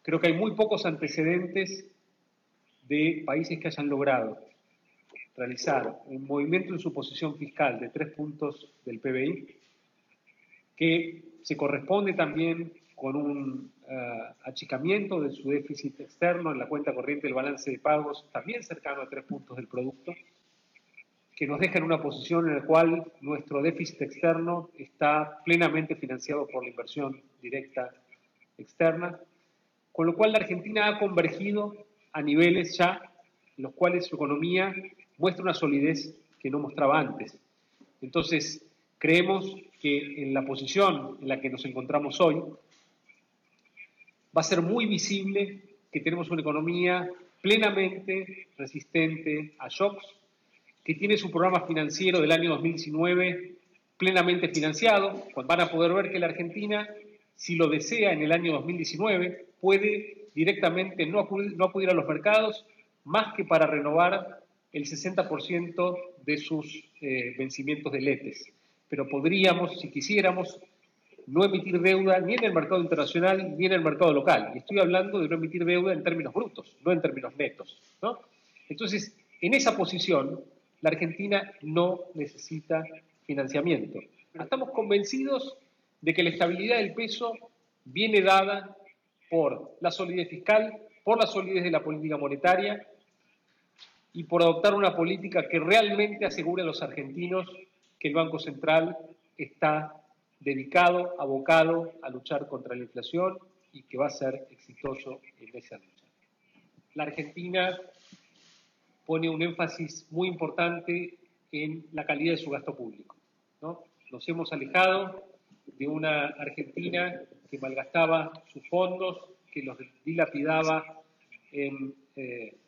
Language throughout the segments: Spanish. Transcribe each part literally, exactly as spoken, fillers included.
Creo que hay muy pocos antecedentes de países que hayan logrado realizar un movimiento en su posición fiscal de tres puntos del P B I, que se corresponde también con un uh, achicamiento de su déficit externo en la cuenta corriente del balance de pagos, también cercano a tres puntos del producto, que nos deja en una posición en la cual nuestro déficit externo está plenamente financiado por la inversión directa externa, con lo cual la Argentina ha convergido a niveles ya en los cuales su economía muestra una solidez que no mostraba antes. Entonces, creemos que en la posición en la que nos encontramos hoy, va a ser muy visible que tenemos una economía plenamente resistente a shocks, que tiene su programa financiero del año dos mil diecinueve plenamente financiado. Van a poder ver que la Argentina, si lo desea en el año dos mil diecinueve, puede directamente no acudir, no acudir a los mercados más que para renovar el sesenta por ciento de sus eh, vencimientos de letes. Pero podríamos, si quisiéramos, no emitir deuda ni en el mercado internacional ni en el mercado local. Y estoy hablando de no emitir deuda en términos brutos, no en términos netos, ¿no? Entonces, en esa posición, la Argentina no necesita financiamiento. Estamos convencidos de que la estabilidad del peso viene dada por la solidez fiscal, por la solidez de la política monetaria y por adoptar una política que realmente asegure a los argentinos que el Banco Central está dedicado, abocado a luchar contra la inflación y que va a ser exitoso en esa lucha. La Argentina pone un énfasis muy importante en la calidad de su gasto público, ¿no? Nos hemos alejado de una Argentina que malgastaba sus fondos, que los dilapidaba en, eh,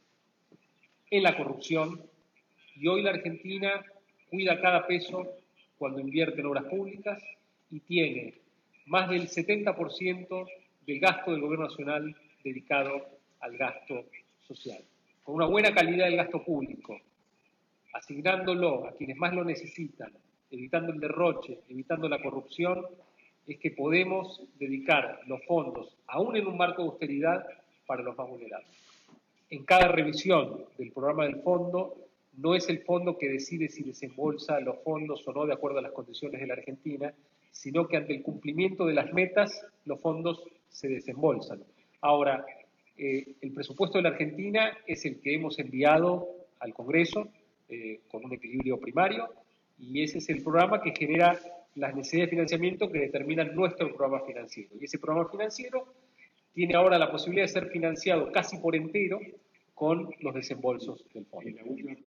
en la corrupción, y hoy la Argentina cuida cada peso cuando invierte en obras públicas y tiene más del setenta por ciento del gasto del gobierno nacional dedicado al gasto social. Con una buena calidad del gasto público, asignándolo a quienes más lo necesitan, evitando el derroche, evitando la corrupción, es que podemos dedicar los fondos, aún en un marco de austeridad, para los más vulnerables. En cada revisión del programa del fondo, no es el fondo que decide si desembolsa los fondos o no de acuerdo a las condiciones de la Argentina, sino que ante el cumplimiento de las metas, los fondos se desembolsan. Ahora, eh, el presupuesto de la Argentina es el que hemos enviado al Congreso eh, con un equilibrio primario, y ese es el programa que genera las necesidades de financiamiento que determinan nuestro programa financiero. Y ese programa financiero tiene ahora la posibilidad de ser financiado casi por entero con los desembolsos del fondo.